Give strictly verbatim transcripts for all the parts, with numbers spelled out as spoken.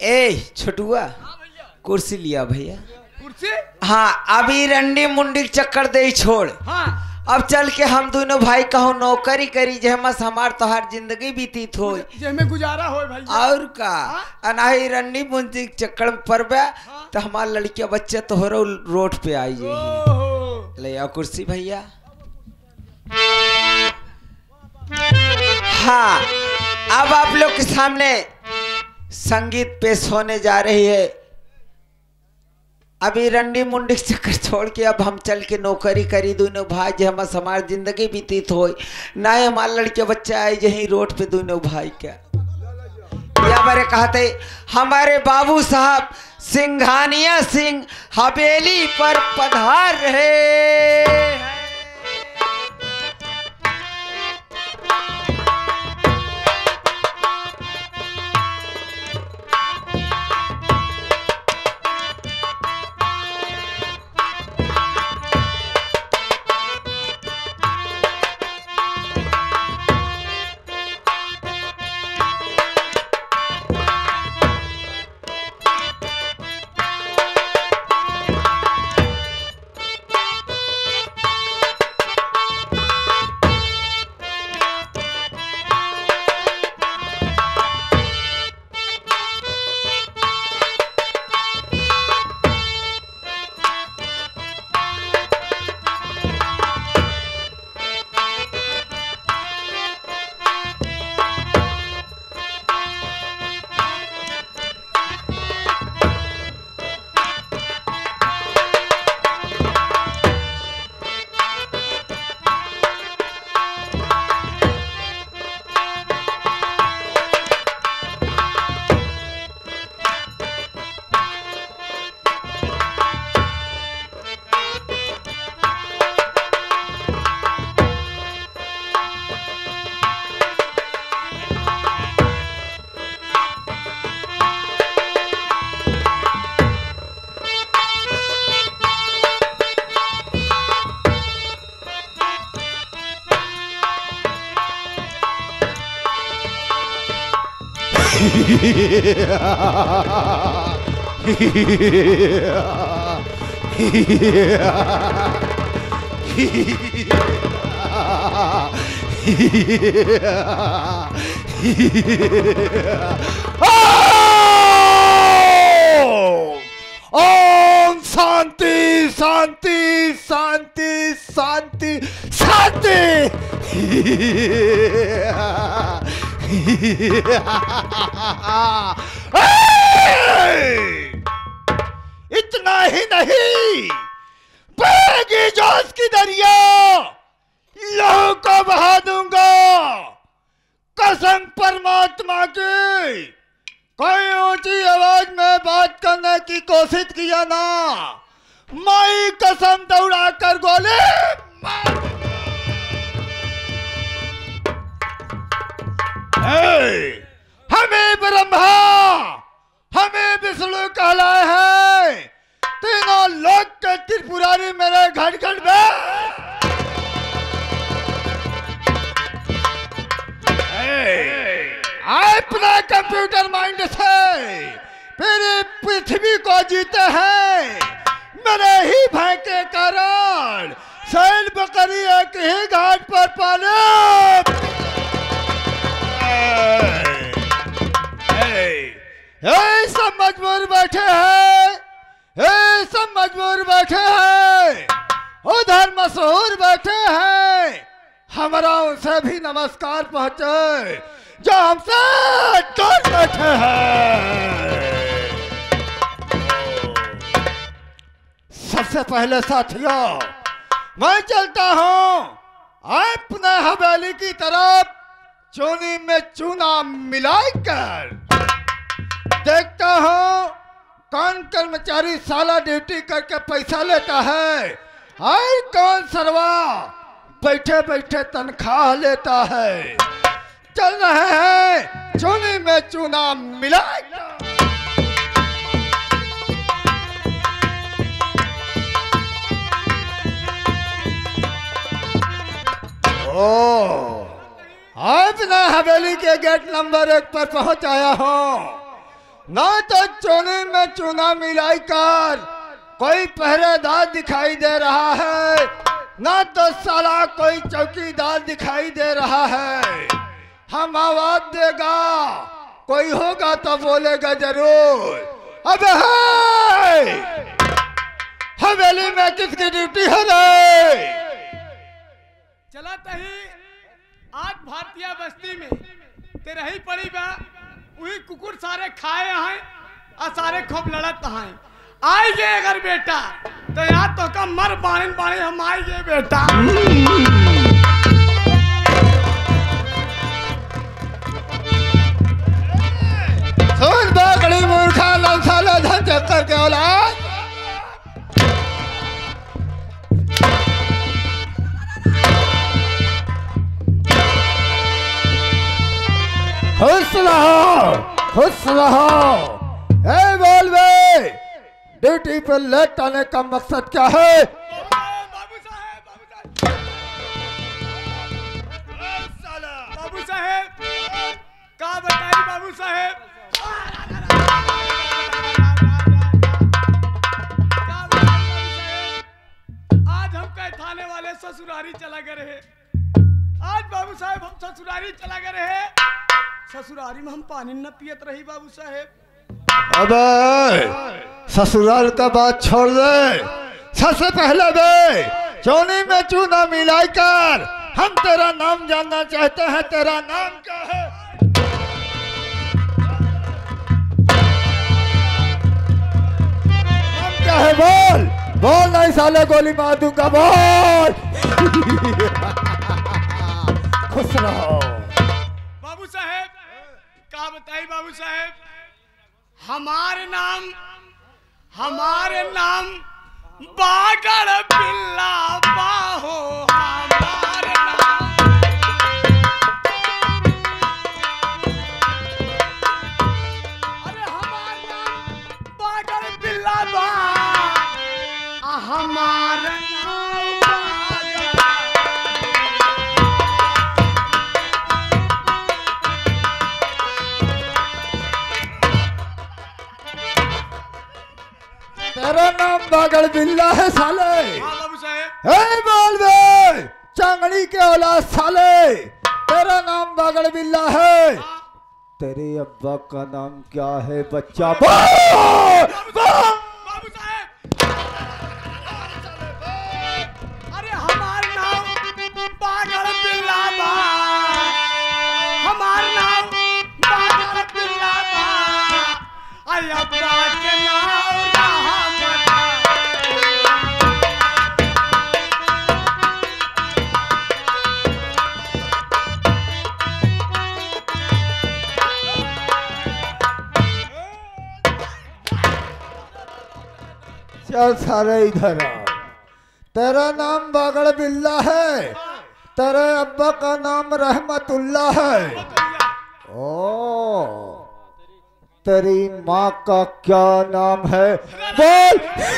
ए छोटुआ कुर्सी लिया भैया। कुर्सी? हाँ अभी रंडी मुंडी चक्कर दे छोड़। हाँ अब चल के हम दोनों भाई कहो नौकरी करी जहमस हमार तोहार जिंदगी बीतीत हो जेमे गुजारा हो भाई। और का अनाही रंडी मुंडी चक्कर में पड़बे तो हमार लड़किया बच्चे तोहरो रोड पे आई जाइए। ले आओ कुर्सी भैया। हाँ अब आप लोग के सामने संगीत पेश होने जा रही है। अभी रंडी मुंडी चक्कर छोड़ के अब हम चल के नौकरी करी दोनों भाई जे हम हमार जिंदगी बीतीत हो ना हमार लड़के बच्चा आए यही रोड पे दोनों भाई क्या या बारे कहते हमारे बाबू साहब सिंघानिया सिंह हवेली पर पधार रहे। ओम शांति शांति शांति शांति शांति। इतना ही नहीं बहेगी जोश की दरिया लहू को बहा दूंगा। कसम परमात्मा की कोई ऊंची आवाज में बात करने की कोशिश किया ना माई कसम दौड़ा कर गोली मार। हमें ब्रह्मा हमें विष्णु कहलाए हैं तीनों लोक के त्रिपुरारी मेरे घट घट में। अपने कंप्यूटर माइंड से पूरी पृथ्वी को जीते हैं मेरे ही भय के कारण शैल बकरी एक ही घाट पर पाले। ये सब मजबूर बैठे हैं ये सब मजबूर बैठे हैं उधर मशहूर बैठे हैं हमारा उनसे भी नमस्कार पहुंचे जो हमसे दूर बैठे हैं। सबसे पहले साथियों मैं चलता हूं अपने हवेली की तरफ चूनी में चूना मिलाकर देखता हूं कौन कर्मचारी साला ड्यूटी करके पैसा लेता है और कौन सरवा बैठे बैठे तनख्वाह लेता है। चल रहे हैं चूनी में चूना मिलाकर। ओ अपना हवेली के गेट नंबर एक पर पहुंच आया हूं। ना तो चोने में चूना मिलाई कर कोई पहरेदार दिखाई दे रहा है, ना तो साला कोई चौकीदार दिखाई दे रहा है। हम आवाज देगा कोई होगा तो बोलेगा जरूर। अबे हवेली में किसकी ड्यूटी है रे? चला तही आज भारतीय बस्ती में तेरे ही पड़ी बा, वही कुकुर सारे खाए हैं और सारे खूब लड़त हैं। आएंगे अगर बेटा तो यहाँ तो का मर बाणे बाणे हम आएंगे बेटा। सुन बागड़ी मूर्खा लंसाला धन चक्कर के औलाद, खुश रहो खुश रहो। ए बोल बे, ड्यूटी पर लेट आने का मकसद क्या है? बाबू साहेब बाबू साहेब बाबू साहेब का बताई बाबू साहेब, आज हम कहे थाने वाले ससुरारी चला गए रहे। आज बाबू साहेब हम ससुरारी चला गए रहे। ससुरारी में हम पानी न पियत रही बाबू साहेब। अबे ससुराल का बात छोड़ दे, सबसे पहले बे चोनी में चूना मिलाई कर हम तेरा नाम जानना चाहते हैं। तेरा नाम क्या है? नाम क्या है? बोल बोल, नहीं साले गोली मार दूंगा, बोल। खुश रहो बाबू साहेब का बताई बाबू साहेब, हमारे नाम हमारे नाम बागड़ बिल्ला बाहो। हमारे नाम अरे हमारे नाम बागड़ बिल्ला बा, हमारे नाम तेरा नाम बागड़ बिल्ला है साले। हाँ बाबू साहेब। हे बोल बे चांगड़ी के औलाद साले, तेरा नाम बागड़ बिल्ला है। हाँ। तेरे अब्बा का नाम क्या है बच्चा? बोल बाबू साहेब अरे हमारा नाम बागड़ बिल्ला बा, हमारा नाम बागड़ बिल्ला बा, आई अब्बा के नाम चल सारे इधर आ। तेरा नाम बागड़ बिल्ला है, तेरे अब्बा का नाम रहमतुल्ला है। ओ तेरी माँ का क्या नाम है? बोल।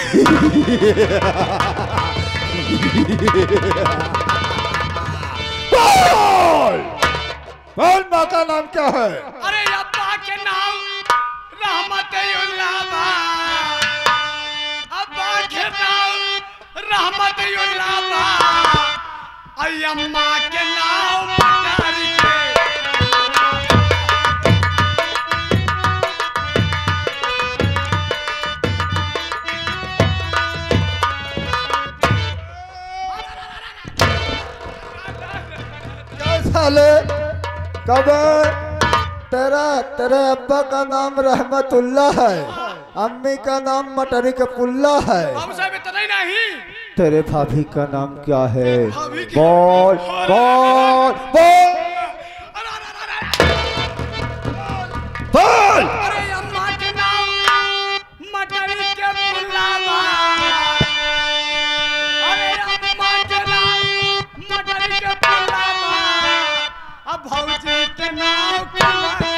बोल बोल माँ का नाम क्या है? अरे अब्बा के नाम रहमतुल्ला बा, अब्बा के नाम रहमतुल्ला बा, आई अम्मा के नाम मटारी के। साले कब तेरा तेरे अब्बा का नाम रहमतुल्ला है, अम्मी का नाम मटरी के पुल्ला है। बाबू साहब इतना ही नहीं, तेरे भाभी का नाम क्या है? भाभी की- बोल बोल बोल बोल। अरे अम्मा के नाम मटरी के पुल्ला बा, अरे अम्मा के नाम मटरी के पुल्ला बा, अब भौजी के नाम पुल्ला बा।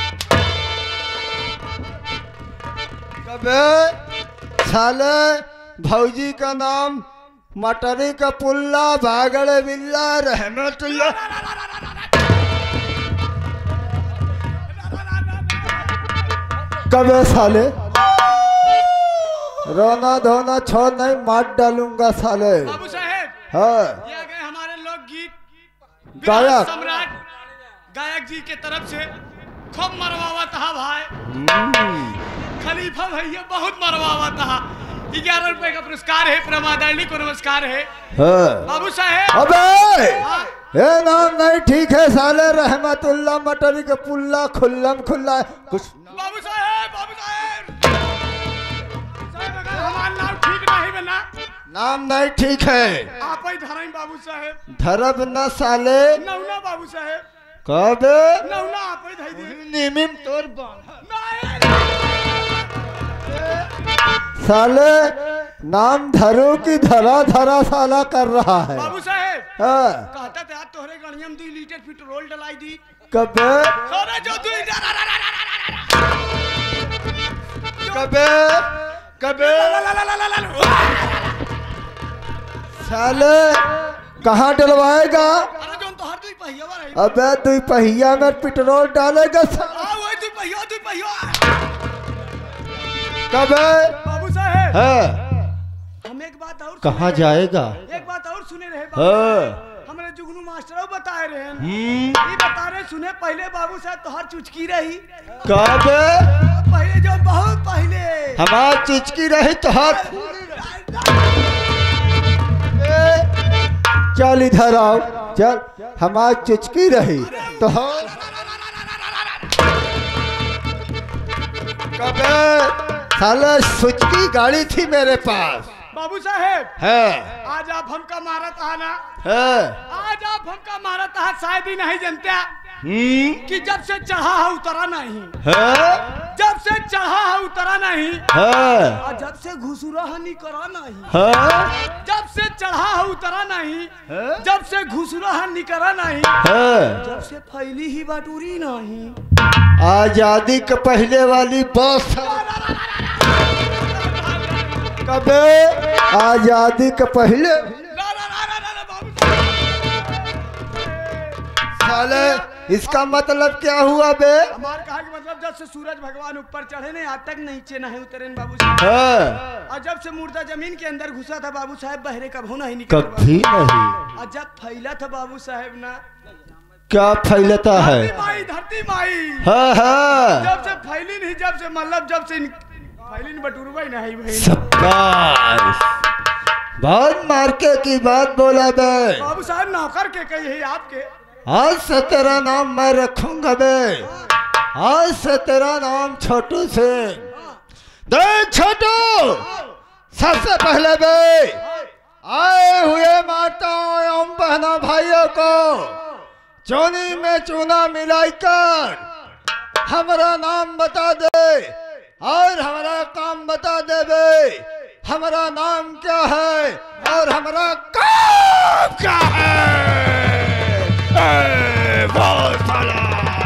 कबे साले भौजी का नाम मटरी का पुल्ला भागड़ बिल्ला रहमतुल्ला। कबे साले रोना धोना छोड़ नहीं मार डालूंगा साले। बाबू साहेब हाँ ये आ गए हमारे लोकगीत गायक सम्राट गायक जी के तरफ से खूब मरवावा था भाई। खलीफा भैया बहुत मरवावा था। ग्यारह रुपए का पुरस्कार है, प्रमादारणी को नमस्कार है। हाँ। बाबू साहेब अबे हाँ। ये नाम नहीं ठीक है साले रहमतुल्ला मटरी का पुल्ला खुल्लम खुल्ला कुछ। बाबू साहेब बाबू साहेब साहेब अगर हमारा नाम ठीक नहीं बना नाम नहीं ठीक है। आप ही धराई बाबू साहेब। धरब न साले नौना बाबू साहेब कब नौना आप ही धई दी। निमिम तोर बांध नहीं साले नाम धरो की धरा धरा साला कर रहा है। बाबू साहेब हाँ। कहता था तोहरे गणियम दो लीटर पेट्रोल डलाई दी। कबे सोरे जो दो कबे कबे साले कहाँ डलवाएगा? अरे जो तो हर दुई पहिया रही। अबे तू पहिया में पेट्रोल डालेगा साला। आ वही दुई पहिया दुई पहिया। कबे बाबू साहेब है हम एक बात और कहाँ सुने जाएगा? रहे। एक बात और सुने रहे बाबू हाँ। हमरे जुगनू मास्टर बताए रहे हम्म ये बता रहे सुने पहले बाबू साहब तो हर चुचकी रही। कबे पहले जो बहुत पहले हमार चिचकी रही तो हाथ चल इधर आओ चल हमार चिचकी रही तो कबे साला सुचकी गाड़ी थी मेरे पास। बाबू साहेब है आज आप हमका मारत आना है आज आप हमका मारत आ शायद ही नहीं जानते हम्म कि जब से चढ़ा है उतरा नहीं। है जब से चढ़ा है उतरा नहीं है और जब से घुसुरा है निकरा नहीं। है जब से चढ़ा है उतरा नहीं है जब से घुसुरा है निकरा नहीं है जब से फैली ही बटूरी नहीं। आजादी के पहले वाली बस कबे आजादी के पहले साले इसका मतलब क्या हुआ बे? हमारे कहा कि मतलब जब से सूरज भगवान ऊपर चढ़े नहीं आज तक नीचे नहीं उतरे बाबू साहब। है और जब से मुर्दा जमीन के अंदर घुसा था बाबू साहब बहरे कब होना ही निकला। कभी नहीं। और जब फैला था बाबू साहब ना क्या फैलता है? धरती माई धरती माई हाँ हाँ जब से फैली नहीं जब से मतलब जब से फैली नहीं बटुरवा ही नहीं भाई। शाबाश बहुत मार्के की बात बोला बे। बाबू साहब नौकर के कही है आपके। आज से तेरा नाम मैं रखूंगा बे। आज से तेरा नाम छोटू सिंह। देख छोटू सबसे पहले बे आए हुए माताओं एवं बहना भाइयों को चोनी में चूना मिलाकर हमारा नाम बता दे और हमारा काम बता दे बे। हमारा नाम क्या है और हमारा काम क्या है? ए, बोल साला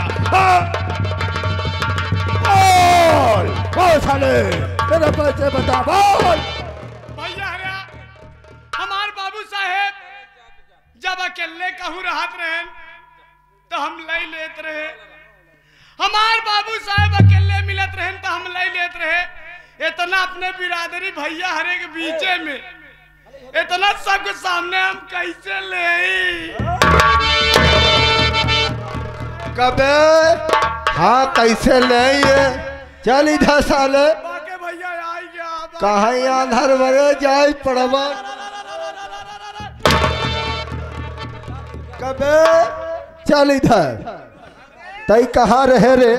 बोल बोल साले तेरे पैसे बता बोल। भैया हरिया हमार बाबू साहेब जब अकेले कहूँ राहत रहे तो हम लई लेत रहे। हमार बाबू साहेब अकेले मिलत रहे तो हम लई लेत रहे। इतना अपने बिरादरी भैया हरे के बीचे में इतना सबके सामने हम कैसे ले? कबे हाँ कैसे ले ये चल इधर साले बाके भैया आई गया कहाँ आधार बड़े जाए पड़वा। कबे चल इधर तई कहाँ रहे रे?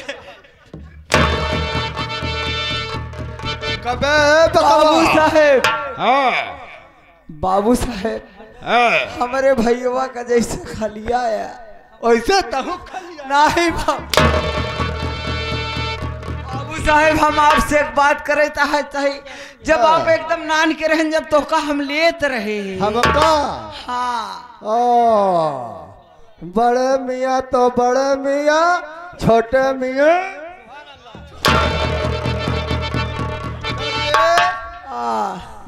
कबे बाबू साहेब हाँ बाबू साहेब हाँ हमारे भैया का जैसे खलिया है वैसे तहु नहीं बाबू बाबू साहेब हम आपसे एक बात करे चाहिए जब हाँ। आप एकदम नान के रहें जब तो का हम लेत रहे हमका हाँ ओ बड़े मियाँ तो बड़े मियाँ छोटे मियाँ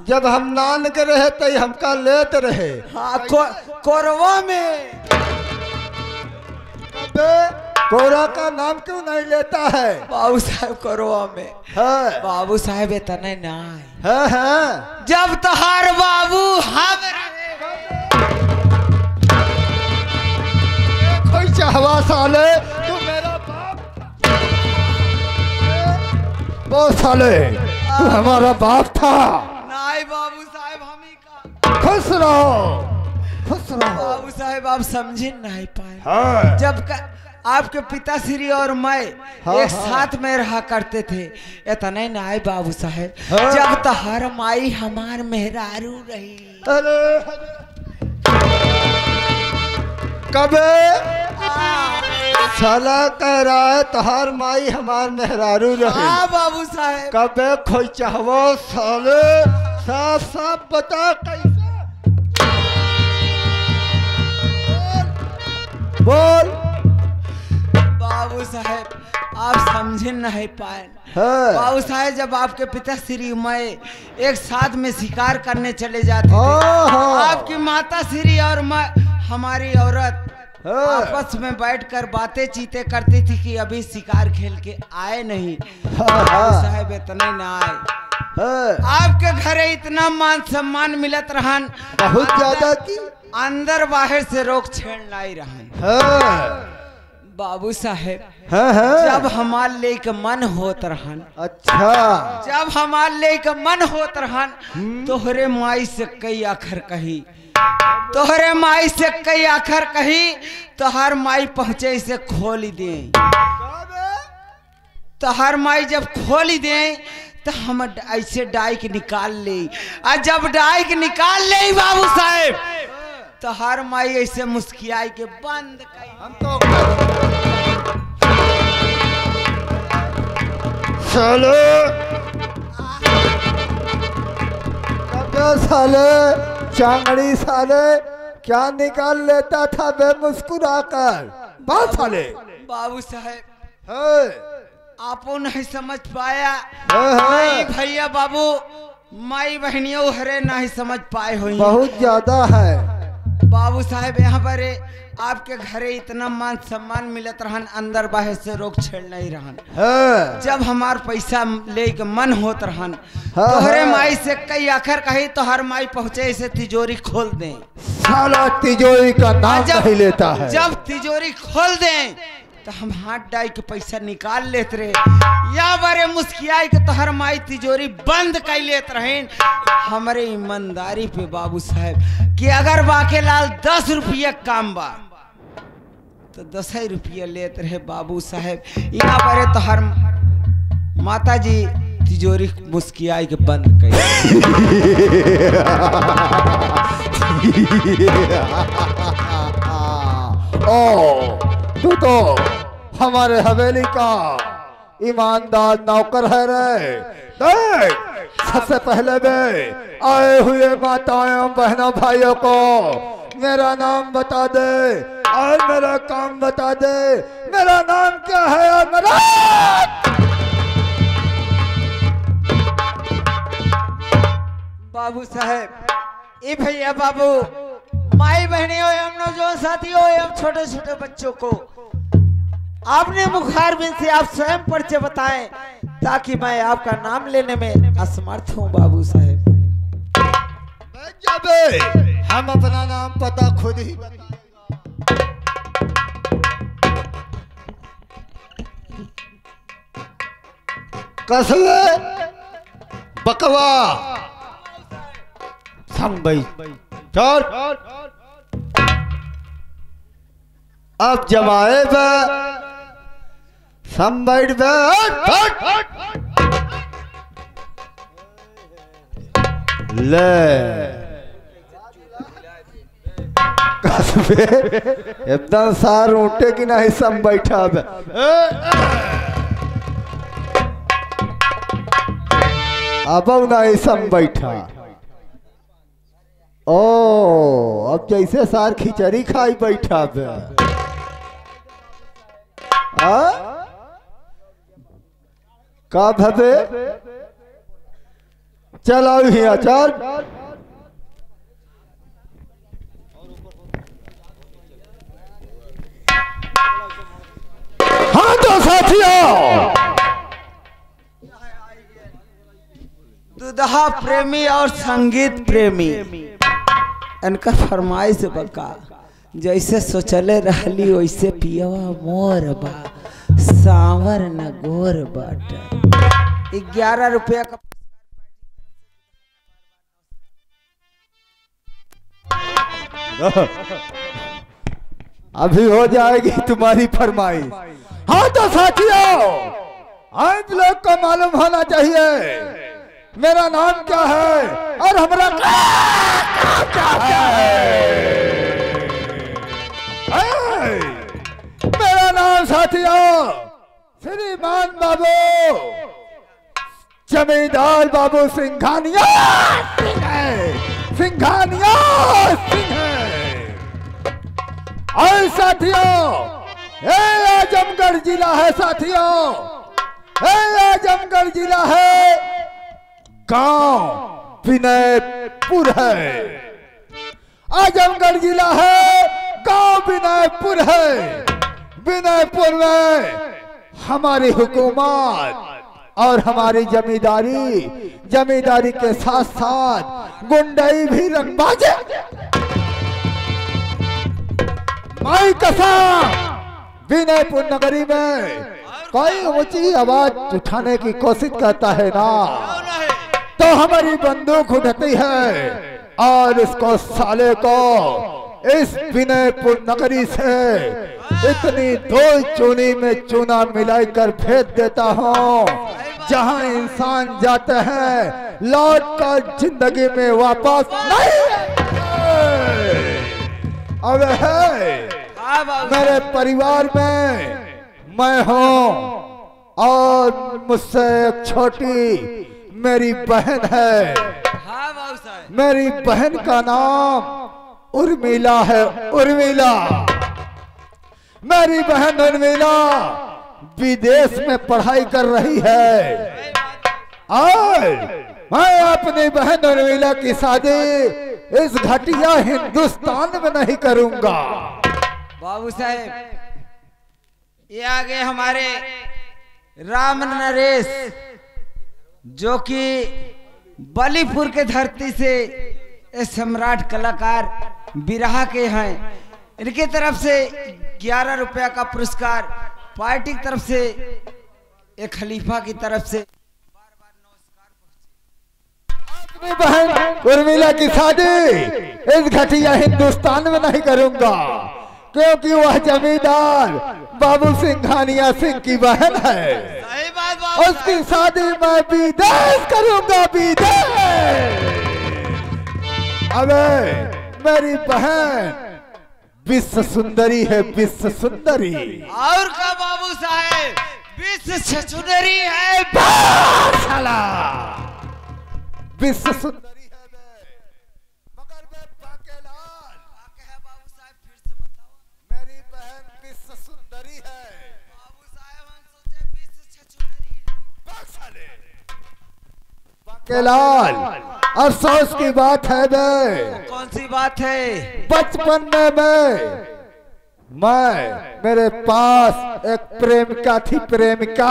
जब हम नान के रहे तो हमका लेत रहे। हाँ को, कोरवा में। अबे कोरा का नाम क्यों नहीं लेता है? बाबू साहब कोरवा में है बाबू साहब इतना ना है है जब तहार बाबू हम कोई चाहवा साले तू मेरा बाप वो साले तू हमारा बाप था। नहीं बाबू साहब हम ही का। खुश रहो खुश रहो। बाबू साहब आप समझे नहीं पाए। हाँ। जब का, आपके पिताश्री और मैं हाँ, एक हाँ। साथ में रहा करते थे इतना नहीं बाबू साहब। हाँ। जब तहार माई हमार मेहरारू रही। अरे कबे साला कह रहा है तहार माई हमार मेहरारू रहे। हाँ बाबू साहब। कबे खोई चाहवो साले साफ साफ बता कैसे बोल। बाबू साहब आप समझे नहीं पाए। है। बाबू साहब जब आपके पिताश्री मैं एक साथ में शिकार करने चले जाते थे हाँ। आपकी माता श्री और मैं हमारी औरत हाँ। आपस में बैठकर बातें चीते करती थी कि अभी शिकार खेल के आए नहीं। हाँ, बाबू हाँ। साहब इतने ना आए। है। आपके घरे इतना मान सम्मान मिलत रहन बहुत ज्यादा की अंदर बाहर से रोक छेड़ नहीं रहन। है। बाबू साहेब है, है। जब हमार ले के मन होत रहन अच्छा जब हमार ले के मन होत रहन तोहरे माई से कई आखर कही तोहरे माई से कई आखर कही तोहर माई पहुंचे से खोल दे। तोहर माई जब खोल दे तो हम ऐसे डाइक निकाल ले और जब डाइक निकाल ले बाबू साहेब तो हर माई ऐसे मुस्कियाई के बंद कई। हम तो साले कबे साले चांगड़ी साले क्या निकाल लेता था बे मुस्कुराकर। बात साले बाबू साहेब है। आपो नहीं समझ पाया। है, है। नहीं भैया बाबू माई बहनियों हरे नहीं समझ पाए हुई। बहुत ज्यादा है बाबू साहेब यहाँ पर आपके घरे इतना मान सम्मान मिलत रहन अंदर बाहर से रोक छेड़ नहीं रहन। है। जब हमार पैसा ले के मन होत रहन हाँ, तोहरे हाँ। माई से कई आखर कही तो हर माई पहुंचे ऐसे तिजोरी खोल दें। साला तिजोरी का नाम जब- नहीं लेता है। जब तिजोरी खोल दें तो हम हाथ डाई के पैसा निकाल लेते रहे या बारे मुस्कियाई के तोहर माई तिजोरी बंद कर लेते रहे। हमारे ईमानदारी पे बाबू साहब कि अगर बाकेलाल दस रुपया काम बा तो दस ही रुपया लेते रहे बाबू साहब। यहाँ पर तोहर माता जी तिजोरी मुस्कियाई के बंद कर। ओ तू तो हमारे हवेली का ईमानदार नौकर है रे। देख सबसे पहले में आए हुए माताओं बहनों भाइयों को मेरा नाम बता दे और मेरा काम बता दे। मेरा नाम क्या है और मेरा बाबू साहेब ए भैया बाबू माई बहने हो हम नौजवान साथियों एवं छोटे छोटे बच्चों को आपने मुखार बिन से आप स्वयं परिचय बताएं ताकि मैं आपका नाम लेने में असमर्थ हूं बाबू साहेब। जाबे हम अपना नाम पता खुद ही बता। कसवे बकवा संभई चल अब जमाए बे संभई बे ले कसवे एकदम सार उठे कि नहीं सम बैठा बे अब नहीं सम बैठा। ओ अब जैसे सार खिचड़ी खाई बैठा बे आ का भबे चलाओ ही आचार। हाँ तो साथियों, दुल्हा प्रेमी और संगीत प्रेमी इनका फरमाइश बका, जैसे सोचले रहली वैसे पियवा मोर बा, सांवर न गोर बाट। ग्यारह रुपया का अभी हो जाएगी तुम्हारी फरमाइश। हाँ तो साथियों, आप लोग को मालूम होना चाहिए मेरा नाम क्या है और हमारा काम क्या है। मेरा नाम साथियों श्रीमान बाबू जमींदार बाबू सिंघानिया सिंह है, सिंघानिया सिंह है। और साथियों, ये आजमगढ़ जिला है साथियों, ये आजमगढ़ जिला है, गांव विनयपुर है। आजमगढ़ जिला है, गांव विनयपुर है। विनयपुर में हमारी हुकूमत और हमारी जमींदारी, जमींदारी के साथ साथ गुंडाई भी रंगबाज। माई कसम, विनयपुर नगरी में कोई ऊंची आवाज उठाने की कोशिश करता है ना, तो हमारी बंदूक उठती है और इसको साले को इस विनयपुर नगरी से इतनी दो चूनी में चूना मिलाकर भेज देता हूँ, जहाँ इंसान जाते हैं लौट कर जिंदगी में वापस नहीं। अब है मेरे परिवार में मैं हूँ और मुझसे एक छोटी मेरी बहन है। मेरी बहन का नाम उर्मिला है, उर्मिला। मेरी बहन उर्मिला विदेश में पढ़ाई कर रही है और मैं अपनी बहन उर्मिला की शादी इस घटिया हिंदुस्तान में नहीं करूंगा। बाबू साहेब, ये आगे हमारे राम नरेश जो कि बलीपुर के धरती से सम्राट कलाकार बिरहा के हैं, इनके तरफ से ग्यारह रुपया का पुरस्कार, पार्टी की तरफ से एक खलीफा की तरफ से अपनी बहन उर्मिला की शादी इस घटिया हिंदुस्तान में नहीं करूंगा, क्योंकि वह जमींदार बाबू सिंघानिया सिंह की बहन है। सही बात बाबू। उसकी शादी मैं विदेश करूंगा, विदेश। अबे मेरी बहन विश्व सुंदरी है, विश्व सुंदरी। और का बाबू साहेब, विश्व सुंदरी है। साला विश्व सुंदरी है बे, मगर मैं पाकेलाल। बाबू साहेब फिर से बताओ। मेरी बहन विश्व सुंदरी है। बाबू साहेब हम सोचे विश्व सुंदरी है। साले पाकेलाल, अफसोस की बात है बे। कौन सी बात है? बचपन में मैं मैं मेरे पास एक प्रेमिका थी, प्रेमिका।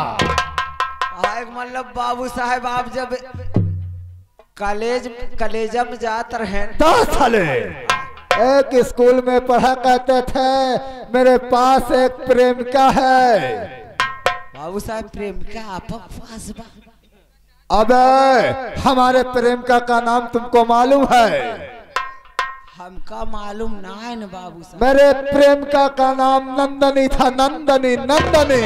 मतलब बाबू साहेब आप जब कॉलेज कॉलेज में जाते रहे दस साले एक स्कूल में पढ़ा करते थे, मेरे पास एक प्रेमिका है। बाबू साहेब प्रेमिका आपका पास बा? अबे हमारे प्रेमिका का नाम तुमको मालूम है? हमका मालूम ना है ना बाबू साहब। मेरे प्रेमिका का नाम नंदनी था, नंदनी, नंदनी।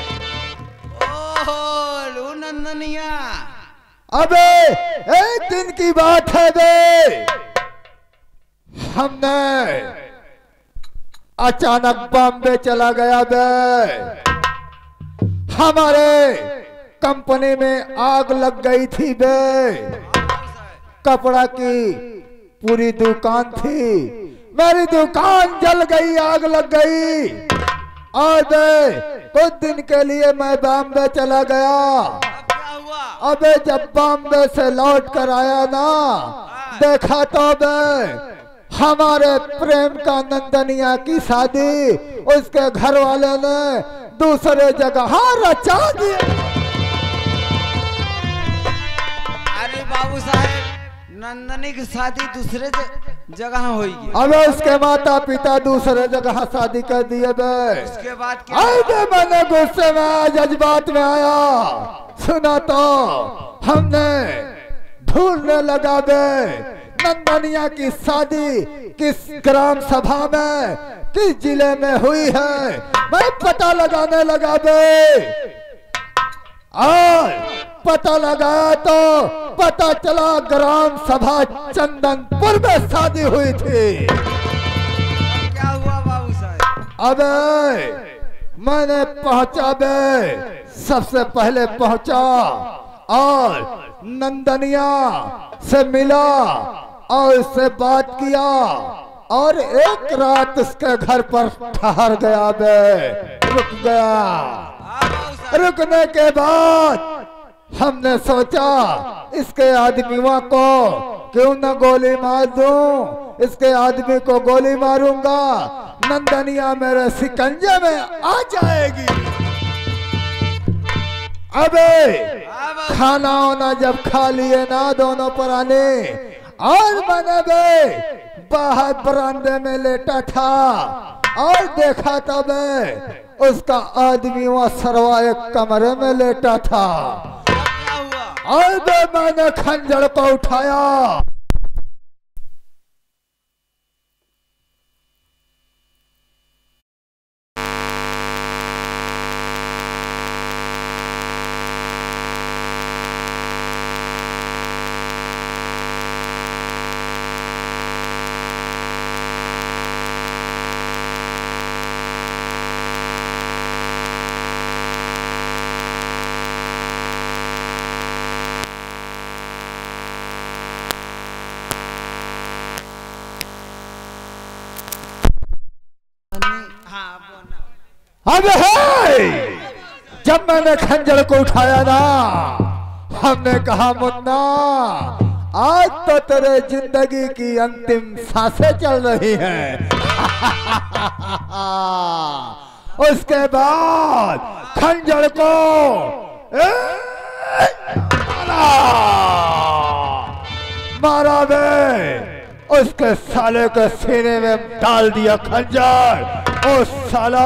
ओह नंदनिया। अबे एक दिन की बात है बे, हमने अचानक बॉम्बे चला गया बे। हमारे कंपनी में आग लग गई थी बे। कपड़ा की पूरी दुकान थी, मेरी दुकान जल गई, आग लग गई। और बे कुछ दिन के लिए मैं बॉम्बे चला गया। हुआ? अबे जब बॉम्बे से लौट कर आया ना, देखा तो बे हमारे प्रेम का नंदनिया की शादी उसके घर वाले ने दूसरे जगह रचा दिया। अरे बाबू साहब, नंदनी की शादी दूसरे जगह होगी? अबे उसके माता पिता दूसरे जगह शादी कर दिए बे। उसके बाद क्या? अबे मैंने गुस्से में जज्बात में आया, सुना तो हमने ढूंढने लगा बे नंदनिया की शादी किस ग्राम सभा में किस जिले में हुई है। मैं पता लगाने लगा बे, और पता लगाया तो पता चला ग्राम सभा चंदनपुर में शादी हुई थी। क्या हुआ बाबू साहब? अबे मैंने पहुंचा बे, सबसे पहले पहुंचा और नंदनिया से मिला और उससे बात किया और एक रात उसके घर पर ठहर गया बे, रुक गया। रुकने के बाद हमने सोचा इसके आदमियों को क्यों न गोली मार दूं, इसके आदमी को गोली मारूंगा, नंदनिया मेरे शिकंजे में आ जाएगी। अबे खाना वाना जब खा लिए ना दोनों पराने, और मैंने बे बाहर बरामदे में लेटा था और देखा तब उसका आदमी वहां सरवा एक कमरे में लेटा था। और बे मैंने खंजर को उठाया, अब है जब मैंने खंजर को उठाया ना, हमने कहा मुन्ना आज तो तेरे जिंदगी की अंतिम सांसें चल रही हैं। उसके बाद खंजर को मारा बे, उसके साले के सीने में डाल दिया खंजर। ओ साला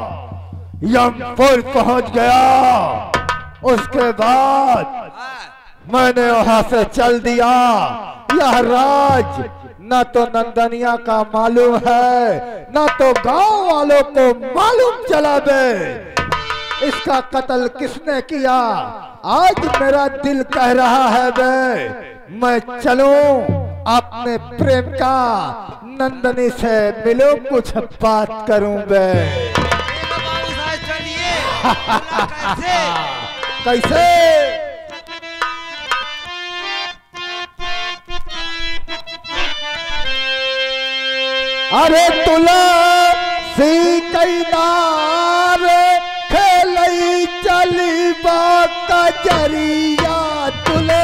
यमपुर पहुंच गया। उसके बाद मैंने वहां से चल दिया। यह राज न तो नंदनिया का मालूम है न तो गांव वालों को मालूम चला बे। इसका कत्ल किसने किया आज मेरा दिल कह रहा है बे। मैं चलूं अपने प्रेम का नंदनी से मिलूं, कुछ बात करूं बे। कैसे अरे तुलसी कैदार खेलई चली बाका जरिया तुले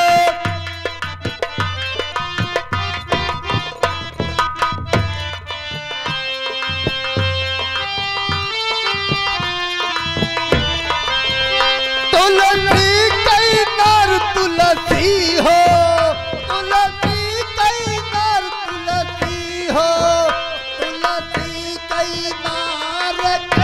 तुलसी कैदार तुलसी हो तुलसी कैदार तुलसी हो तुलसी कैदार